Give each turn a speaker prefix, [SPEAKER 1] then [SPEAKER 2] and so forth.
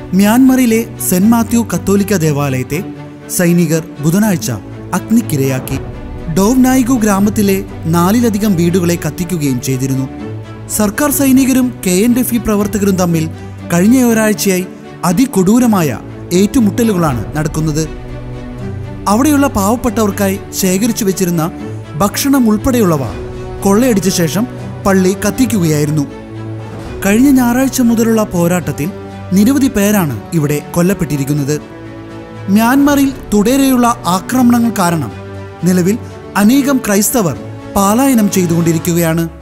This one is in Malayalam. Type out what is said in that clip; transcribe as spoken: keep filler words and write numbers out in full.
[SPEAKER 1] മ്യാൻമറിലെ സെന്റ് മാത്യു കത്തോലിക്ക ദേവാലയത്തെ സൈനികർ ബുധനാഴ്ച അഗ്നിക്കിരയാക്കി. ഡോവ് നായിഗു ഗ്രാമത്തിലെ നാലിലധികം വീടുകളെ കത്തിക്കുകയും ചെയ്തിരുന്നു. സർക്കാർ സൈനികരും കെ എൻ എഫ് ഇ പ്രവർത്തകരും തമ്മിൽ കഴിഞ്ഞ ഒരാഴ്ചയായി അതികൊടൂരമായ ഏറ്റുമുട്ടലുകളാണ് നടക്കുന്നത്. അവിടെയുള്ള പാവപ്പെട്ടവർക്കായി ശേഖരിച്ചു വെച്ചിരുന്ന ഭക്ഷണം ഉൾപ്പെടെയുള്ളവ കൊള്ളയടിച്ച ശേഷം പള്ളി കത്തിക്കുകയായിരുന്നു. കഴിഞ്ഞ ഞായറാഴ്ച മുതലുള്ള പോരാട്ടത്തിൽ നിരവധി പേരാണ് ഇവിടെ കൊല്ലപ്പെട്ടിരിക്കുന്നത്. മ്യാൻമറിൽ തുടരെയുള്ള ആക്രമണങ്ങൾ കാരണം നിലവിൽ അനേകം ക്രൈസ്തവർ പലായനം ചെയ്തുകൊണ്ടിരിക്കുകയാണ്.